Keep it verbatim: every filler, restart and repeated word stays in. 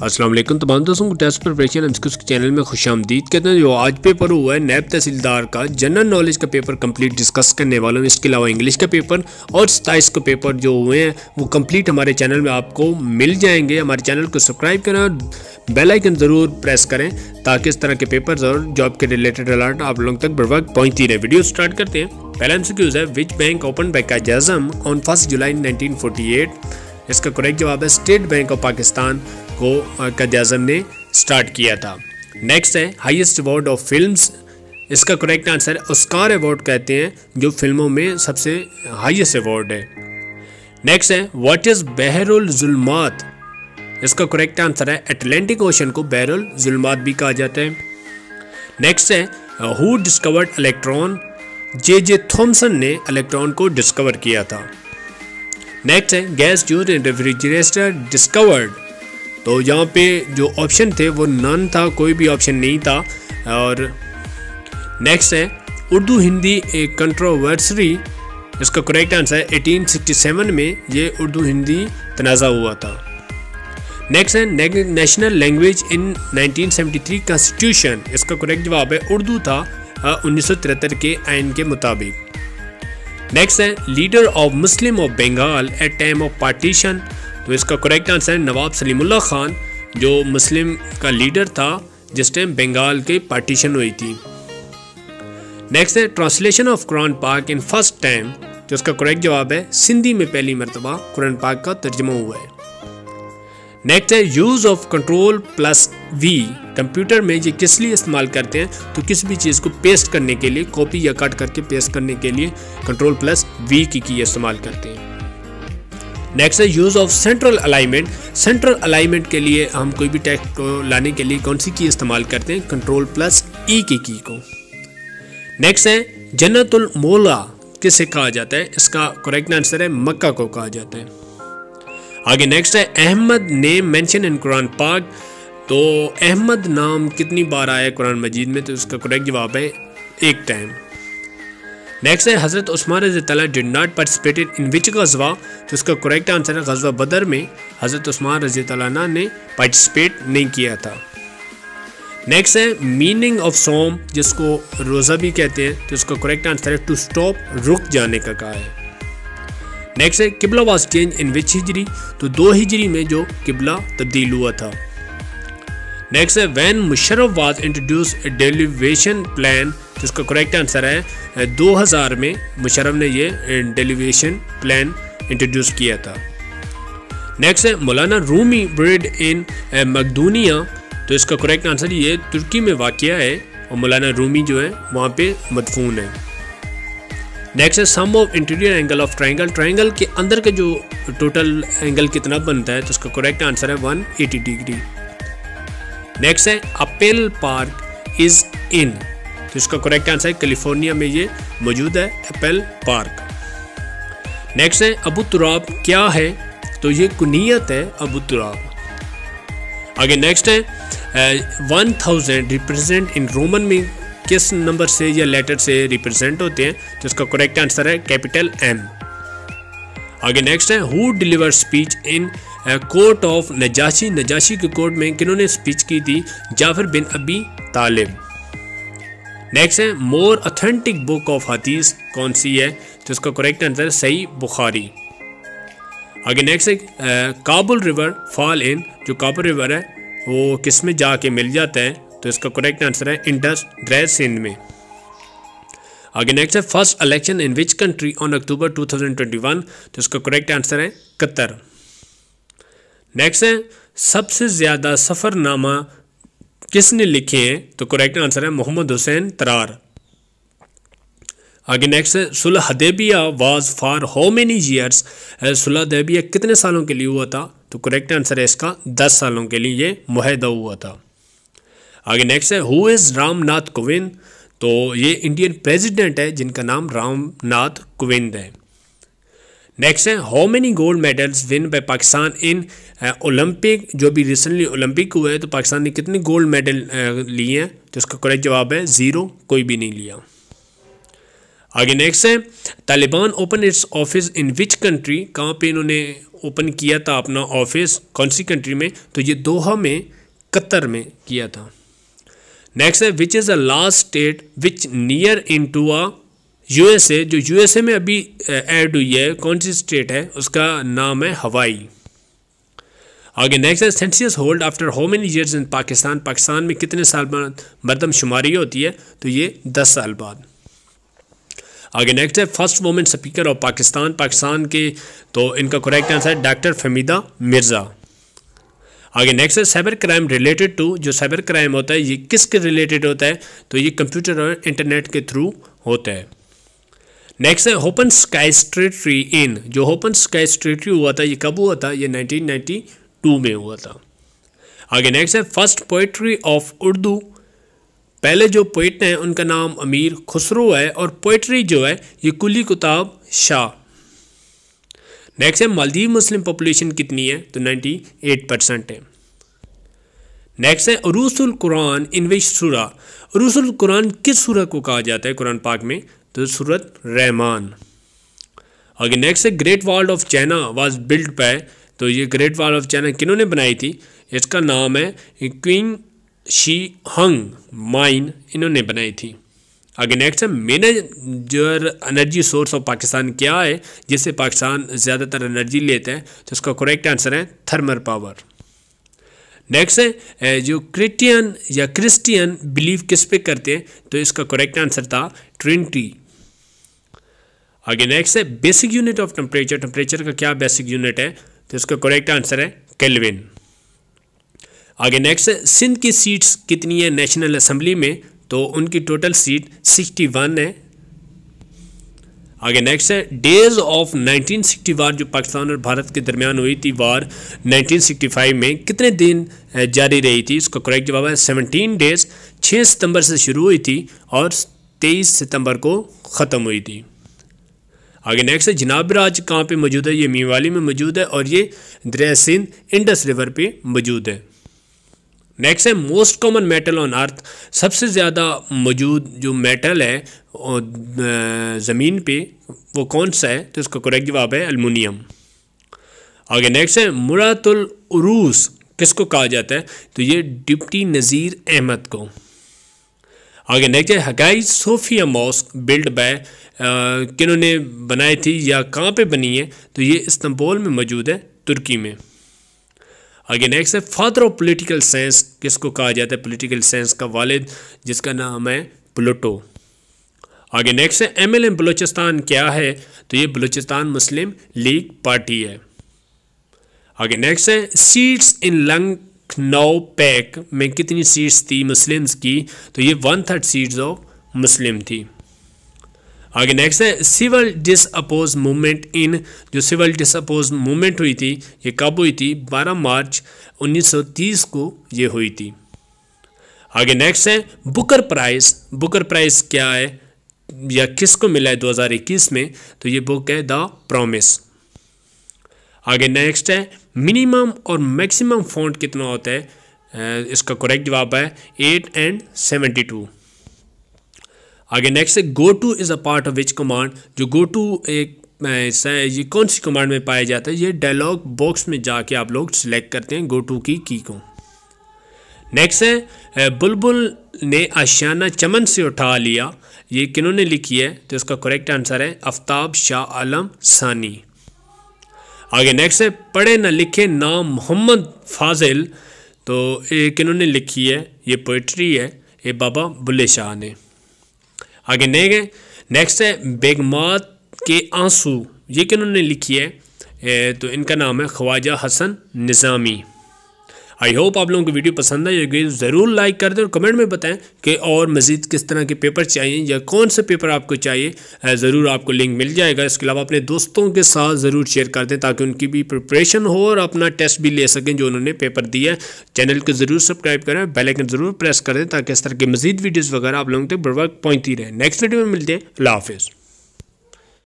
अस्सलाम वालेकुम तमाम दोस्तों को टेस्ट प्रिपरेशन एमसीक्यूज़ के चैनल में खुशामदीद कहते हैं। जो आज पेपर हुआ है नैब तहसीलदार का जनरल नॉलेज का पेपर कंप्लीट डिस्कस करने वाला हूँ। इसके अलावा इंग्लिश का पेपर और सताईस का पेपर जो हुए हैं वो कंप्लीट हमारे चैनल में आपको मिल जाएंगे। हमारे चैनल को सब्सक्राइब करें और बेल आइकन ज़रूर प्रेस करें ताकि इस तरह के पेपर्स और जॉब के रिलेटेड अलर्ट आप लोगों तक बर वक्त पहुँचती रहे। वीडियो स्टार्ट करते हैं। पहला एमसीक्यूज़ है, which bank open by Quaid Azam on first July nineteen forty eight. इसका करेक्ट जवाब है स्टेट बैंक ऑफ पाकिस्तान को कायद आज़म ने स्टार्ट किया था। नेक्स्ट है, हाईएस्ट अवार्ड ऑफ फिल्म्स। इसका करेक्ट आंसर है ऑस्कार अवार्ड कहते हैं जो फिल्मों में सबसे हाईएस्ट अवार्ड है। नेक्स्ट है, व्हाट इज बहरुल जुल्मात। इसका करेक्ट आंसर है अटलांटिक ओशन को बहरुल जुल्मात भी कहा जाता है। नेक्स्ट है, who discovered electron. J J Thomson ने इलेक्ट्रॉन को डिस्कवर किया था। नेक्स्ट है, gas used in refrigerator discovered. तो यहाँ पे जो ऑप्शन थे वो नन था, कोई भी ऑप्शन नहीं था। और नेक्स्ट है, उर्दू हिंदी एक कंट्रोवर्सरी। इसका करेक्ट आंसर है अठारह सौ सड़सठ में ये उर्दू हिंदी तनाज़ा हुआ था। नेक्स्ट है, national language in nineteen seventy three constitution. इसका करेक्ट जवाब है उर्दू था उन्नीस सौ तिहत्तर के आइन के मुताबिक। नेक्स्ट है, leader of Muslim of Bengal at time of partition. तो इसका करेक्ट आंसर है नवाब सलीमुल्लाह खान, जो मुस्लिम का लीडर था जिस टाइम बंगाल के पार्टीशन हुई थी। नेक्स्ट है, ट्रांसलेशन ऑफ कुरान पाक इन फर्स्ट टाइम। तो इसका करेक्ट जवाब है सिंधी में पहली मरतबा कुरान पाक का तर्जुमा हुआ है। नेक्स्ट है, use of control plus V. Computer में ये किस लिए इस्तेमाल करते हैं, तो किसी भी चीज़ को पेस्ट करने के लिए, कॉपी या कट करके पेस्ट करने के लिए कंट्रोल प्लस वी की की इस्तेमाल करते हैं। नेक्स्ट है, use of central alignment. Central alignment के लिए हम कोई भी टेक्स्ट को लाने के लिए कौन सी की इस्तेमाल करते हैं, कंट्रोल प्लस ई की की को। नेक्स्ट है, जन्नतुल मौला किसे कहा जाता है। इसका करेक्ट आंसर है मक्का को कहा जाता है। आगे नेक्स्ट है, Ahmad name mention in Quran पाक। तो अहमद नाम कितनी बार आया है कुरान मजीद में, तो इसका करेक्ट जवाब है एक टाइम। नेक्स्ट है, हज़रत उस्मान रज़ी अल्लाह did not participated in which गज़वा। तो इसका करेक्ट आंसर है गज़वा बदर में हज़रत उस्मान रज़ी अल्लाह ने पार्टिसिपेट नहीं किया था। नेक्स्ट है, मीनिंग ऑफ सोम, जिसको रोज़ा भी कहते हैं। तो इसका करेक्ट आंसर है टू स्टॉप, रुक जाने का कहा है। नेक्स्ट है, किबला वाज चेंज इन विच हिजरी। तो दो हिजरी में जो किबला तब्दील हुआ था। नेक्स्ट है, when Musharraf was introduce devolution plan. तो इसका करेक्ट आंसर है दो हज़ार में मुशर्रफ ने ये डेलिवेशन प्लान इंट्रोड्यूस किया था। नेक्स्ट है, मौलाना रूमी ब्रिड इन मकदूनिया। तो इसका करेक्ट आंसर ये तुर्की में वाक़या है और मौलाना रूमी जो है वहाँ पे मदफून है। नेक्स्ट है, sum of interior angle of triangle. Triangle के अंदर का जो टोटल एंगल कितना बनता है, तो उसका करेक्ट आंसर है एक सौ अस्सी डिग्री। नेक्स्ट है, अपील पार्क इज इन। तो इसका करेक्ट आंसर है कैलिफोर्निया में ये मौजूद है अपील पार्क। नेक्स्ट है, अबू तुराब क्या है। तो ये कुनियत है अबू तुराब। आगे नेक्स्ट है, one thousand represent in Roman में किस नंबर से या लेटर से रिप्रेजेंट होते हैं। तो इसका करेक्ट आंसर है कैपिटल एम। आगे नेक्स्ट है, who deliver speech in court of नजाशी। नजाशी के कोर्ट में किन्होंने स्पीच की थी, जाफर बिन अबी तालिब। नेक्स्ट है, मोर ऑथेंटिक बुक ऑफ हदीस कौन सी है। तो इसका करेक्ट आंसर है सही बुखारी। आगे नेक्स्ट है, काबुल रिवर फॉल इन। जो काबुल रिवर है वो किस में जाके मिल जाता है। तो इसका करेक्ट आंसर है इंडस ड्राई सिंध में। आगे नेक्स्ट है, first election in which country on October two thousand twenty one. तो इसका करेक्ट आंसर है कतर। नेक्स्ट है, सबसे ज़्यादा सफ़रनामा किसने लिखे हैं। तो करेक्ट आंसर है मोहम्मद हुसैन तरार। आगे नेक्स्ट है, सुलह हदैबिया was for how many years. सुलह हदैबिया कितने सालों के लिए हुआ था। तो करेक्ट आंसर है इसका दस सालों के लिए ये मुआहदा हुआ था। आगे नेक्स्ट है, हु इज़ रामनाथ कोविंद। तो ये इंडियन प्रेसिडेंट है जिनका नाम रामनाथ कोविंद है। नेक्स्ट है, how many gold medals win by Pakistan in Olympic. जो भी रिसेंटली ओलंपिक हुए तो पाकिस्तान ने कितने गोल्ड मेडल लिए हैं। तो इसका करेक्ट जवाब है ज़ीरो, कोई भी नहीं लिया। आगे नेक्स्ट है, Taliban open its office in which country. कहाँ पे इन्होंने ओपन किया था अपना ऑफिस कौन सी कंट्री में, तो ये दोहा में, कतर में किया था। नेक्स्ट है which is the last state which near in to a USA, जो यूएसए में अभी ऐड हुई है, कौन सी स्टेट है, उसका नाम है हवाई। आगे नेक्स्ट है census hold after how many years in Pakistan, Pakistan में कितने साल बाद मरदमशुमारी होती है, तो ये दस साल बाद। आगे नेक्स्ट है first women speaker of Pakistan, Pakistan के, तो इनका करेक्ट आंसर है डॉक्टर फमीदा मिर्ज़ा। आगे नेक्स्ट है साइबर क्राइम रिलेटेड टू, जो साइबर क्राइम होता है ये किसके रिलेटेड होता है, तो ये कंप्यूटर और इंटरनेट के थ्रू होता है। नेक्स्ट है ओपन स्काई स्ट्रेटरी इन, जो ओपन स्काई स्ट्रेटरी हुआ था ये कब हुआ था, ये नाइनटीन नाइंटी टू में हुआ था। आगे नेक्स्ट है फर्स्ट पोइट्री ऑफ उर्दू, पहले जो पोइट हैं उनका नाम अमीर खुसरो है और पोइट्री जो है ये कुली कुताब शाह। नेक्स्ट है मालदीव मुस्लिम पॉपुलेशन कितनी है, तो अट्ठानवे परसेंट है। नेक्स्ट है उरूसुल कुरान इन विच सूरा, उरूसुल कुरान किस सूरत को कहा जाता है कुरान पाक में, तो सूरत रहमान। आगे नेक्स्ट है great wall of China was build by, तो ये ग्रेट वॉल ऑफ चाइना किन्होंने बनाई थी, इसका नाम है क्वीन शी हंग माइन, इन्होंने बनाई थी। आगे नेक्स्ट है major energy source of Pakistan क्या है, जिससे पाकिस्तान ज़्यादातर एनर्जी लेता है, तो इसका करेक्ट आंसर है थर्मल पावर। नेक्स्ट है जो क्रिश्चियन या क्रिश्चियन बिलीव किस पे करते हैं, तो इसका करेक्ट आंसर था ट्रिनिटी। आगे नेक्स्ट है basic unit of temperature, temperature का क्या बेसिक यूनिट है, तो इसका करेक्ट आंसर है केल्विन। आगे नेक्स्ट है सिंध की सीट्स कितनी है नेशनल असेंबली में, तो उनकी टोटल सीट इकसठ है। आगे नेक्स्ट है days of nineteen sixty war, जो पाकिस्तान और भारत के दरमियान हुई थी वार नाइनटीन सिक्सटी फाइव में, कितने दिन जारी रही थी, इसका करेक्ट जवाब है सत्रह डेज, छह सितंबर से शुरू हुई थी और तेईस सितंबर को ख़त्म हुई थी। आगे नेक्स्ट है जनाब राज कहाँ पे मौजूद है, ये मीवाली में मौजूद है और ये दरिया सिंध इंडस रिवर पे मौजूद है। नेक्स्ट है most common metal on earth, सबसे ज़्यादा मौजूद जो मेटल है ज़मीन पे वो कौन सा है, तो इसका करेक्ट जवाब है एल्युमिनियम। आगे नेक्स्ट है मुरातुल उरूस किसको कहा जाता है, तो ये डिप्टी नज़ीर अहमद को। आगे नेक्स्ट है Hagia Sophia mosque build by, किन्होंने बनाई थी या कहाँ पे बनी है, तो ये इस्तांबुल में मौजूद है, तुर्की में। आगे नेक्स्ट है फादर ऑफ पॉलिटिकल साइंस किसको कहा जाता है, पॉलिटिकल साइंस का वालिद, जिसका नाम है प्लूटो। आगे नेक्स्ट है एम एल एम बलूचिस्तान क्या है, तो ये बलूचिस्तान मुस्लिम लीग पार्टी है। आगे नेक्स्ट है सीट्स इन लखनऊ पैक में कितनी सीट्स थी मुस्लिम्स की, तो ये one third seats of Muslim थी। आगे नेक्स्ट है सिविल डिसअपोज मूवमेंट इन, जो सिविल डिसअपोज मूवमेंट हुई थी ये कब हुई थी, बारह मार्च उन्नीस सौ तीस को ये हुई थी। आगे नेक्स्ट है बुकर प्राइज़, बुकर प्राइज़ क्या है या किसको मिला है दो हज़ार इक्कीस में, तो ये बुक है द प्रॉमिस। आगे नेक्स्ट है मिनिमम और मैक्सिमम फॉन्ट कितना होता है, इसका करेक्ट जवाब है एट एंड सेवेंटी टू। आगे नेक्स्ट है go to is a part of which command, जो गो टू एक ऐसा है ये कौन सी कमांड में पाया जाता है, ये डायलॉग बॉक्स में जाके आप लोग सिलेक्ट करते हैं गो टू की की को। नेक्स्ट है बुलबुल ने आशियाना चमन से उठा लिया, ये किन्होंने लिखी है, तो इसका करेक्ट आंसर है आफ्ताब शाह आलम सानी। आगे नेक्स्ट है पढ़े न लिखे नाम मोहम्मद फाजिल, तो ये किन्होंने लिखी है, ये पोइट्री है, ये बाबा बुल्ले शाह ने। आगे नेक्स्ट है बेगमात के आंसू, ये किन्होंने लिखी है, तो इनका नाम है ख्वाजा हसन निज़ामी। आई होप आप लोगों को वीडियो पसंद आएगी, ज़रूर लाइक कर दें और कमेंट में बताएं कि और मज़ीद किस तरह के पेपर चाहिए या कौन से पेपर आपको चाहिए, ज़रूर आपको लिंक मिल जाएगा। इसके अलावा अपने दोस्तों के साथ ज़रूर शेयर कर दें ताकि उनकी भी प्रिपरेशन हो और अपना टेस्ट भी ले सकें जो उन्होंने पेपर दिया है। चैनल को ज़रूर सब्सक्राइब करें, बेल आइकन ज़रूर प्रेस कर दें ताकि इस तरह की मज़ीद वीडियोज़ वगैरह आप लोगों तक बर वक्त पहुँचती रहे। नेक्स्ट वीडियो में मिलते हैं, अल्लाह हाफिज़।